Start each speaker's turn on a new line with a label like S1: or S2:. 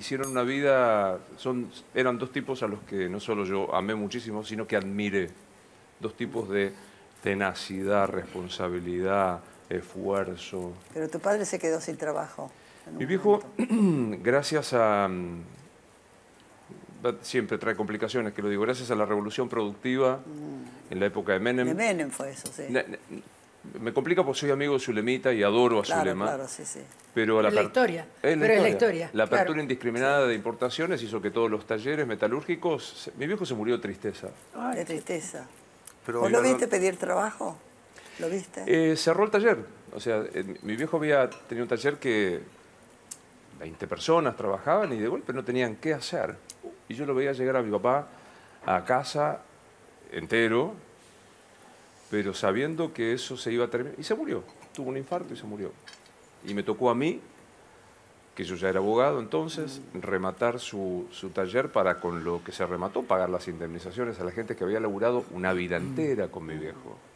S1: hicieron una vida, eran dos tipos a los que no solo yo amé muchísimo, sino que admiré. Dos tipos de tenacidad, responsabilidad, esfuerzo.
S2: Pero tu padre se quedó sin trabajo.
S1: Mi viejo, gracias a... Siempre trae complicaciones, que lo digo, gracias a la revolución productiva en la época de Menem.
S2: De Menem fue eso, sí.
S1: Me complica porque soy amigo de Zulemita y adoro a Zulema.
S2: Claro, sí, sí.
S1: Pero
S3: es la historia. Pero es la historia.
S1: La apertura indiscriminada de importaciones hizo que todos los talleres metalúrgicos... Mi viejo se murió de tristeza.
S2: Ay, de tristeza.
S4: Pero,
S2: ¿Vos lo viste pedir trabajo? ¿Lo viste?
S1: Cerró el taller. O sea, mi viejo había tenido un taller que 20 personas trabajaban y de golpe no tenían qué hacer. Y yo lo veía llegar a mi papá a casa entero, pero sabiendo que eso se iba a terminar. Y se murió. Tuvo un infarto y se murió. Y me tocó a mí, que yo ya era abogado entonces, rematar su taller para, con lo que se remató, pagar las indemnizaciones a la gente que había laburado una vida entera con mi viejo.